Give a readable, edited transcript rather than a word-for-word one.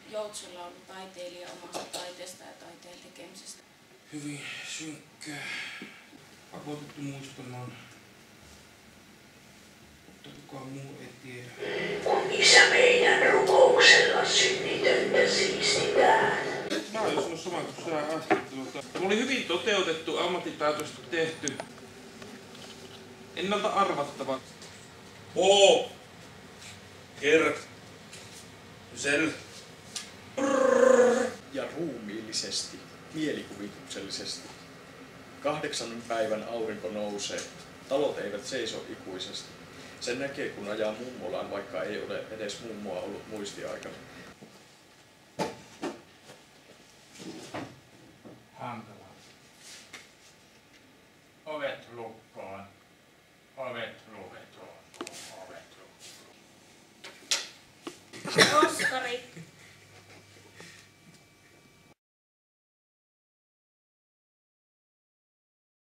joutsenlaulutaiteilija omasta taiteesta ja taiteen tekemisestä. Hyvin synkkää. Pakotettu muistamaan. Mutta kukaan muu ei tiedä. Kun isä meidän rukouksella synnitöntä siistitään. Mä oon sanonut samaa kuin sä äsken. Tämä oli hyvin toteutettu, ammattitaitoisesti tehty. Ennalta arvattava. H. Kerk. Sel. Ja ruumiillisesti, mielikuvituksellisesti. 8. päivän aurinko nousee. Talot eivät seiso ikuisesti. Sen näkee, kun ajaa mummolaan, vaikka ei ole edes mummoa ollut muistiaikana. Hankala. Ovet lukkoon. Ovet lukkoon. Ovet lukkoon. Oskari.